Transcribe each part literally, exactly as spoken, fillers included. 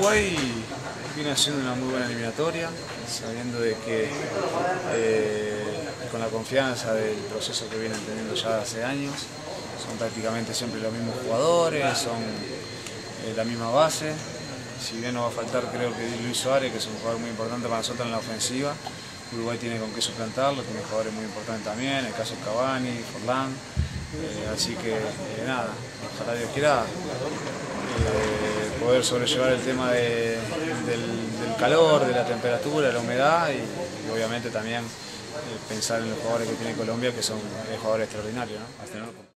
Uruguay viene haciendo una muy buena eliminatoria, sabiendo de que eh, con la confianza del proceso que vienen teniendo ya hace años, son prácticamente siempre los mismos jugadores, son eh, la misma base. Si bien no va a faltar, creo que Luis Suárez, que es un jugador muy importante para nosotros en la ofensiva, Uruguay tiene con qué suplantarlo, tiene jugadores muy importantes también, el caso de Cavani, Forlán, eh, así que eh, nada, ojalá Dios quiera eh, poder sobrellevar el tema de, del, del calor, de la temperatura, de la humedad y, y obviamente también eh, pensar en los jugadores que tiene Colombia, que son eh, jugadores extraordinarios, ¿no?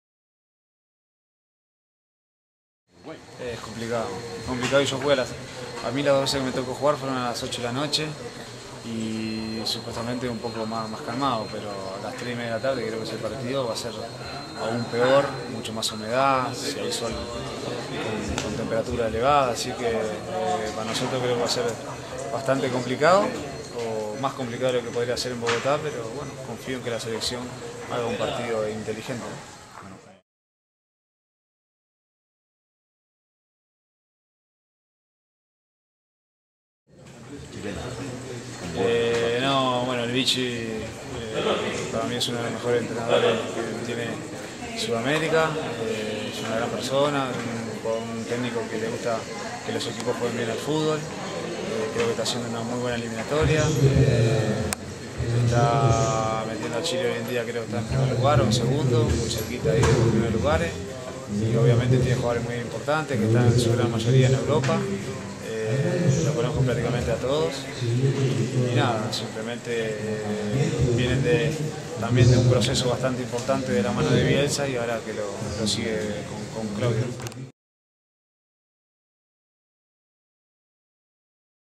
Es complicado, es complicado y yo jugué a las... A mí las dos veces que me tocó jugar fueron a las ocho de la noche y supuestamente un poco más, más calmado, pero a las tres y media de la tarde creo que ese partido va a ser aún peor, mucho más humedad, si hay sol con, con temperatura elevada, así que eh, para nosotros creo que va a ser bastante complicado, o más complicado de lo que podría ser en Bogotá, pero bueno, confío en que la selección haga un partido inteligente, ¿no? Eh, no, bueno, el Vichy eh, para mí es uno de los mejores entrenadores que tiene Sudamérica, eh, es una gran persona, un, un técnico que le gusta que los equipos jueguen bien al fútbol, eh, creo que está haciendo una muy buena eliminatoria, eh, está metiendo a Chile hoy en día, creo que está en primer lugar o en segundo, muy cerquita ahí de los primeros lugares, y obviamente tiene jugadores muy importantes que están en su gran mayoría en Europa. Eh, lo conozco prácticamente a todos y, y nada, simplemente eh, vienen de, también de un proceso bastante importante de la mano de Bielsa y ahora que lo, lo sigue con, con Claudio.